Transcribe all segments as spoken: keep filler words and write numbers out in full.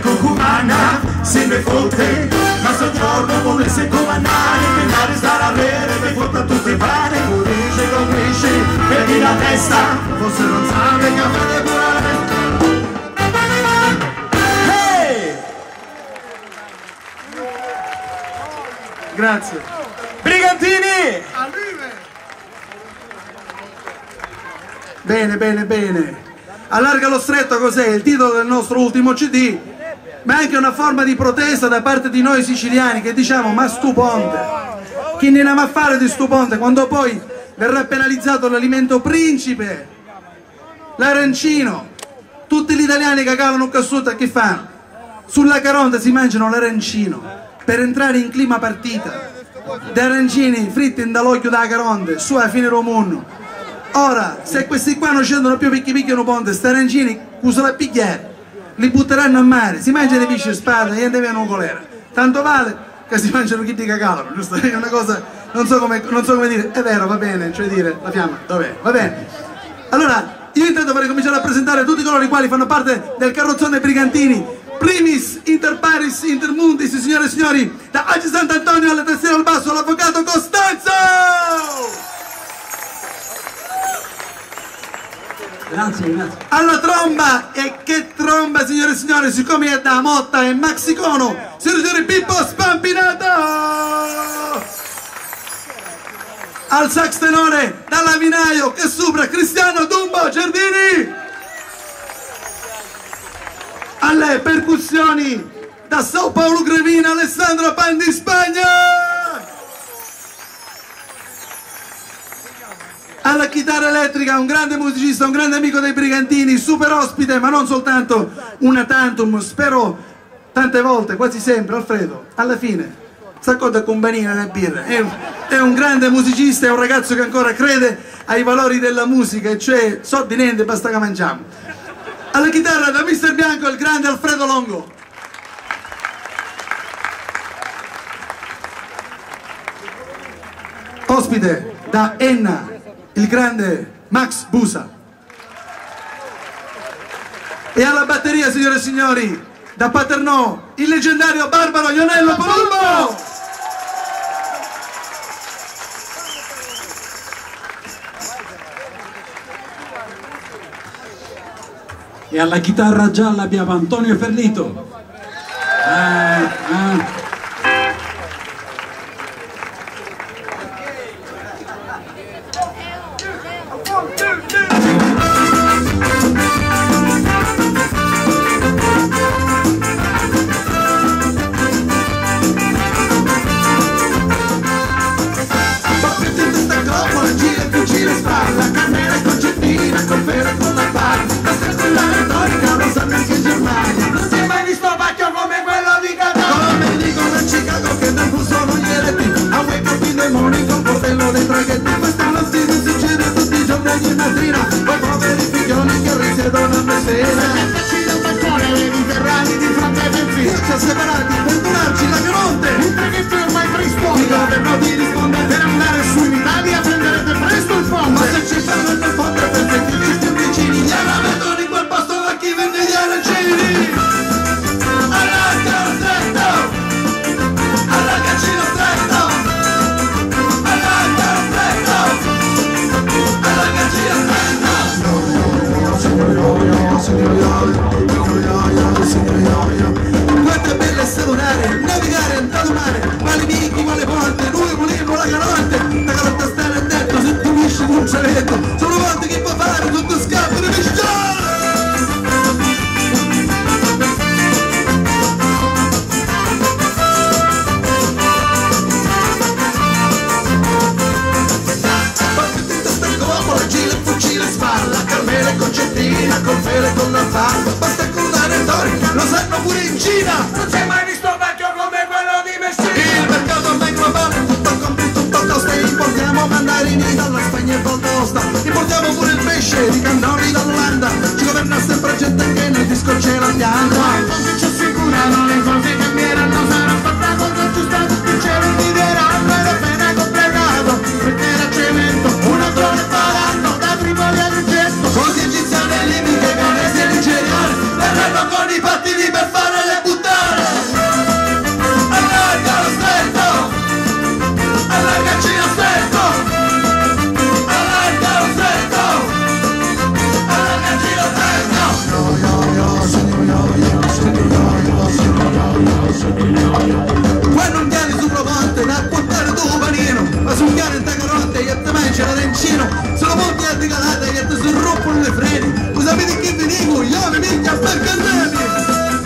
cucumana se ne fotte, ma se un giorno volesse comandare, pensare stare a bere per fotta tutte pane, codice con pesce per di la testa, forse non sa che fate pure. Hey! Grazie. Brigantini! Bene, bene, bene. Allarga lo stretto, cos'è? Il titolo del nostro ultimo C D, ma è anche una forma di protesta da parte di noi siciliani che diciamo: ma stu ponte, chi ne ha a fare di stu ponte quando poi verrà penalizzato l'alimento principe, l'arancino. Tutti gli italiani che cavano un cassuto che fanno? Sulla Caronte si mangiano l'arancino per entrare in clima partita, di arancini fritti dall'occhio da Caronte su a fine romunno. Ora, se questi qua non scendono più perché picchiano ponte, sti arancini, usano a picchiare, li butteranno a mare, si mangiano pesce e spada, niente meno un colera. Tanto vale che si mangiano chi di cacalo, giusto? È una cosa, non so come, non so come dire, è vero, va bene, cioè dire, la fiamma, dov'è? Va bene. Allora, io intanto vorrei cominciare a presentare tutti coloro i quali fanno parte del carrozzone Brigantini. Primis, inter paris, inter mundis, signore e signori, da Agi Sant'Antonio alle tastiere al basso, l'avvocato Costanzo! Grazie, grazie. Alla tromba, e che tromba signore e signori, siccome è da Motta e Maxicono, signore e signori, Pippo Spampinato! Al sax tenore, dall'Avinaio, che supera, Cristiano Dumbo Giardini! Alle percussioni, da Sao Paolo Grevina, Alessandro Pandi Spagna! Alla chitarra elettrica, un grande musicista, un grande amico dei Brigantini, super ospite, ma non soltanto una tantum, spero tante volte, quasi sempre, Alfredo, alla fine, s'accorda con banina nella birra, è un, è un grande musicista, è un ragazzo che ancora crede ai valori della musica, e cioè, so di niente, basta che mangiamo. Alla chitarra, da mister Bianco, il grande Alfredo Longo. Ospite, da Enna, il grande Max Busa. E alla batteria, signore e signori, da Paternò, il leggendario Barbaro Ionello Palumbo. E alla chitarra gialla abbiamo Antonio Ferlito. Ah, ah. Separati per donarci la Caronte, mentre che tu ormai preistorica ti governo di rispondere per andare su in Italia, prenderete presto il fondo, ma se ci prendete il fondo per sentirci più vicini, gli mettono in quel posto a chi vende gli arancini. Allarga lo stretto, allargaci lo stretto, allarga lo stretto, allargaci lo stretto. Signore Ioio, signore Ioio, signore Ioio, signore Ioio. Quanto è bello salutare, navigare in tanto mare, quali vichi, quale porte, noi volevo la Caronte, la Caronte stare attento, se tu lisci con un cialetto, sono volte che può fare, tutto scappo di misciare! Concettina, col fele con la fama, basta con l'anedori, lo sanno pure in Cina. Non si è mai visto vecchio come quello di Messina. Il mercato ormai globale, tutto con tutto costa. Importiamo mandarini dalla Spagna e Valdosta, importiamo pure il pesce di cannoli dall'Olanda. Ci governa sempre gente che nel disco ce la pianta. Ma ci assicurano le cose cambieranno, sarà fatta cosa giusta, tutti ce lo diranno. Ed appena completato, perché era cemento, un altro ne faranno da Tripoli all'Egitto. Così egiziani e libiche, canesi e nigeriani, verranno con i pattini per fare le buttare. Allarga lo stretto, allargaci lo stretto, allarga lo stretto, allargaci lo stretto. Quando un cane sul ponte da portare tuo panino, ma su un cane in tacarotte e te mangi l'arancino, sono molti altri calate che ti si rompono le freni, lo sapete che vi dico, io mi minchia per cannemi.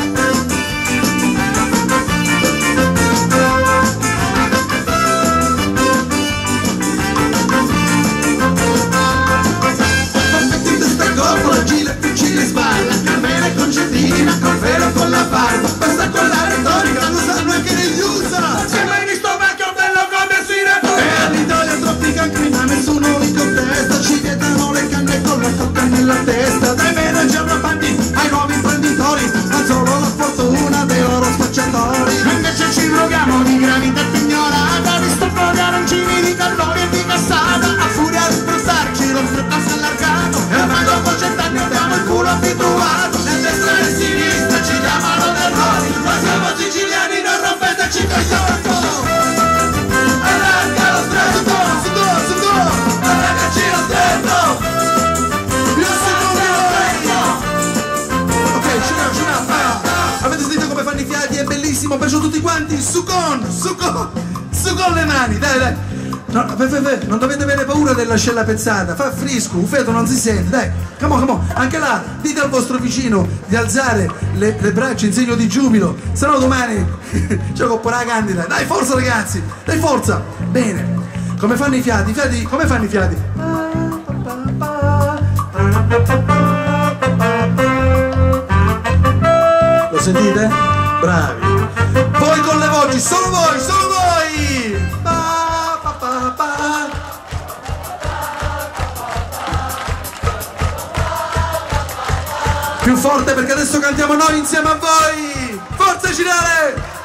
Con la barba, basta con la retorica, lo sanno anche negli U S A. Se mai visto vecchio bello come si ne e all'Italia troppi cancri, ma nessuno li contesta. Ci vietano le canne con la coca nella testa. Dai manager rampati ai nuovi imprenditori, ma solo la fortuna dei loro spacciatori. Invece ci droghiamo di granita pignorata, di stopponi arancini, di cannoni e di cassata. A furia di spostarci lo stretto si è allargato, e ormai dopo cent'anni abbiamo il culo abituato. Nel destra e sinistra ci chiamano terrori, ma siamo siciliani, non rompeteci coi sordo. Allarga lo stretto, su go, su go, allargaci lo stretto. Io sono un ok, ce n'è, ce n'è. Avete sentito come fanno i fiati? È bellissimo, perciò tutti quanti, su con, su con, su con le mani, dai, dai. No, fe, fe, fe, non dovete avere paura dell'ascella pezzata, fa frisco, un feto non si sente, dai, come on, come on. Anche là, dite al vostro vicino di alzare le, le braccia in segno di giubilo, se no domani gioco pure la candida. Dai, forza ragazzi, dai, forza. Bene, come fanno i fiati? I fiati, come fanno i fiati? Lo sentite? Bravi. Voi con le voci, solo voi, solo voi. Più forte perché adesso cantiamo noi insieme a voi. Forza Cinale!